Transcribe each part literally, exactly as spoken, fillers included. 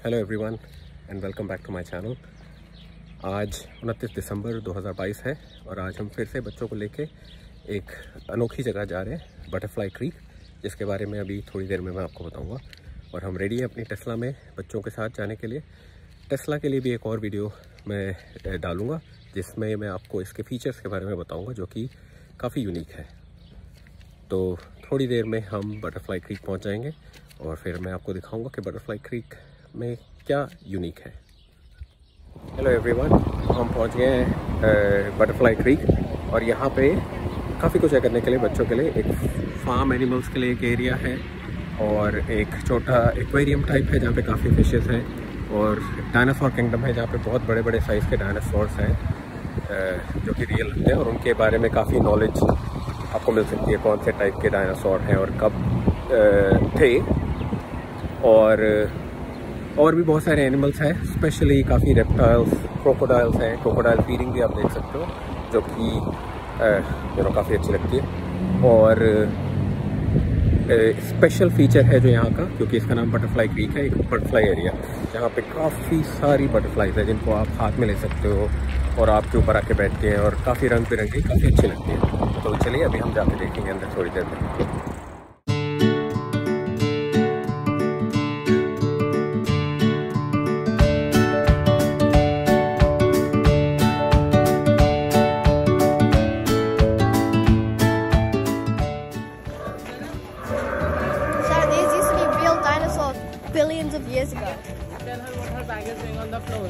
Hello everyone and welcome back to my channel. आज उनतीस दिसंबर दो हज़ार बाईस है और आज हम फिर से बच्चों को लेके एक अनोखी जगह जा रहे हैं, बटरफ्लाई क्रीक, जिसके बारे में अभी थोड़ी देर में मैं आपको बताऊंगा। और हम रेडी हैं अपनी टेस्ला में बच्चों के साथ जाने के लिए। टेस्ला के लिए भी एक और वीडियो मैं डालूँगा जिसमें मैं आपको इसके फीचर्स के बारे में बताऊँगा, जो कि काफ़ी यूनिक है। तो थोड़ी देर में हम बटरफ्लाई क्रीक पहुँच जाएंगे और फिर मैं आपको दिखाऊँगा कि बटरफ्लाई क्रीक में क्या यूनिक है। हेलो एवरीवन, हम पहुंच गए हैं बटरफ्लाई क्रीक और यहाँ पे काफ़ी कुछ है करने के लिए बच्चों के लिए। एक फार्म एनिमल्स के लिए एक एरिया है और एक छोटा एक्वेरियम टाइप है जहाँ पे काफ़ी फिशेस हैं, और डायनासोर किंगडम है जहाँ पे बहुत बड़े बड़े साइज़ के डायनासोर्स हैं जो कि रियल होते हैं और उनके बारे में काफ़ी नॉलेज आपको मिल सकती है, कौन से टाइप के डायनासोर हैं और कब थे। और और भी बहुत सारे एनिमल्स हैं, स्पेशली काफ़ी रेप्टाइल्स, क्रोकोडाइल्स हैं। क्रोकोडाइल फीडिंग भी आप देख सकते हो, जो कि यू नो काफ़ी अच्छी लगती है। और स्पेशल फीचर है जो यहाँ का, क्योंकि इसका नाम बटरफ्लाई क्रीक है, एक बटरफ्लाई एरिया जहाँ पे काफ़ी सारी बटरफ्लाइज है जिनको आप हाथ में ले सकते हो और आपके ऊपर आके बैठते हैं और काफ़ी रंग बिरंगी, काफ़ी अच्छी लगती है। तो चलिए अभी हम जाके देखेंगे अंदर थोड़ी देर में। Billions of years ago. Tell her what her bag is doing on the floor.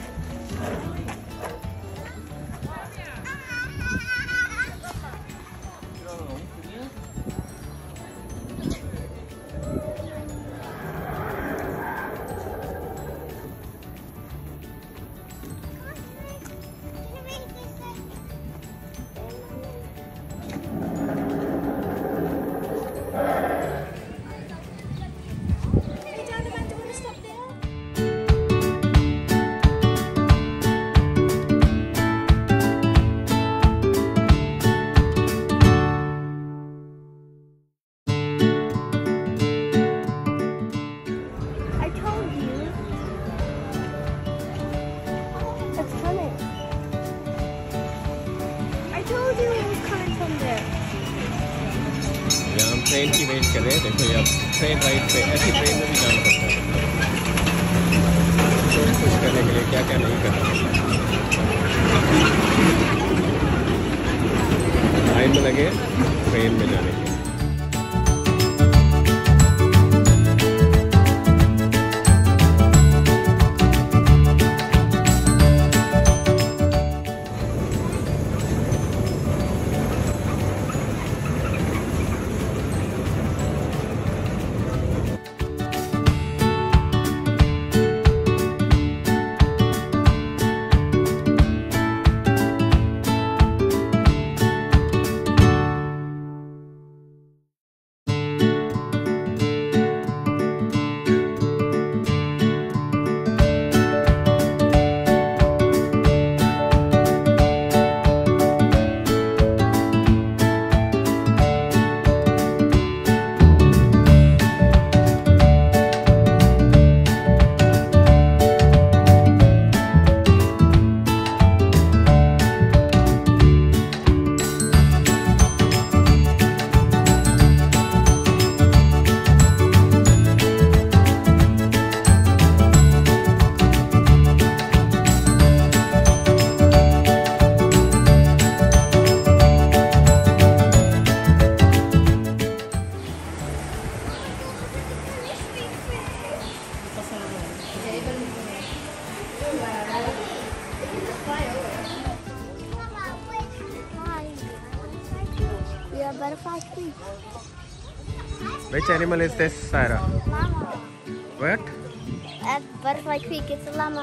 हम ट्रेन की वेट कर रहे हैं। देखो ये अब ट्रेन राइड पे, ऐसी ट्रेन में भी जाना पड़ता है कुछ करने के लिए, क्या क्या नहीं करना पड़ता। लाइन में लगे ट्रेन में जाने के। Butterfly Creek. Which animal is this, Sarah? Llama. What? At Butterfly Creek, it's a llama.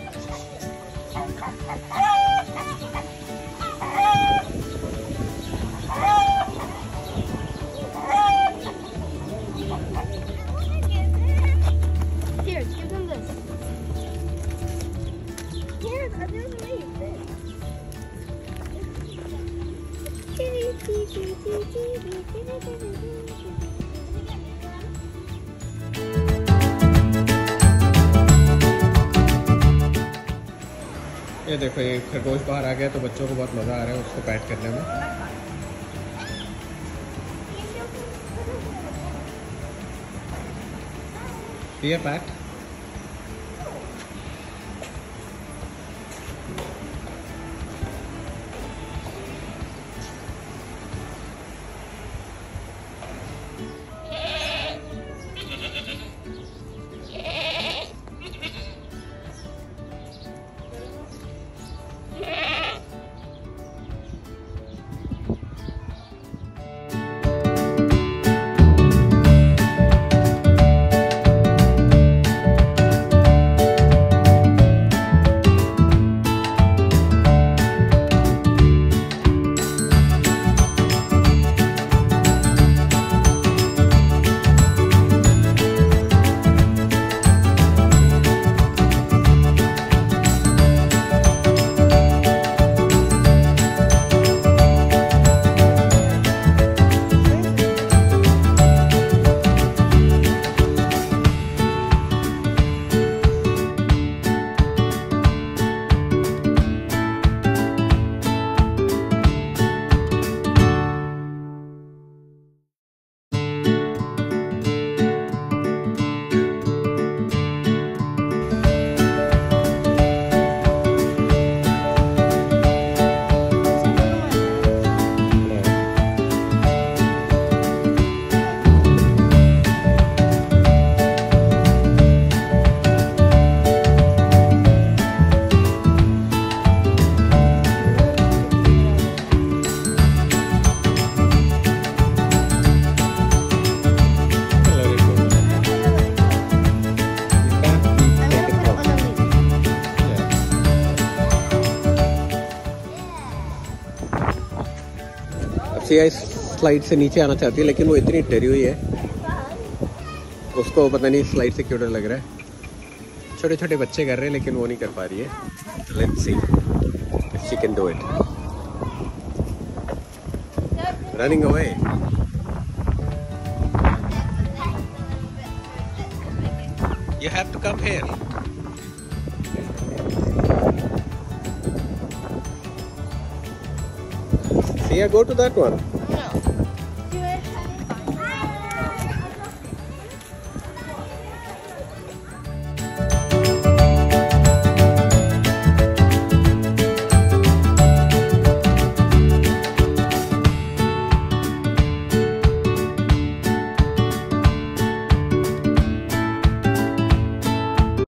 Here, give them this. Here, there's a leaf. ये देखो ये खरगोश बाहर आ गया तो बच्चों को बहुत मज़ा आ रहा है उसको पैट करने में। ये पैट सिया इस स्लाइड से नीचे आना चाहती है लेकिन वो इतनी डरी हुई है, उसको पता नहीं स्लाइड से क्यों डर लग रहा है। छोटे छोटे बच्चे कर रहे हैं लेकिन वो नहीं कर पा रही है। Let's see if she can do it. Running away. You have to come here. Sia, go to that one.